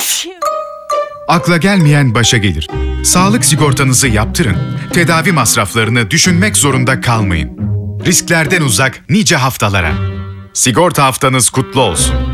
Akla gelmeyen başa gelir. Sağlık sigortanızı yaptırın. Tedavi masraflarını düşünmek zorunda kalmayın. Risklerden uzak nice haftalara. Sigorta haftanız kutlu olsun.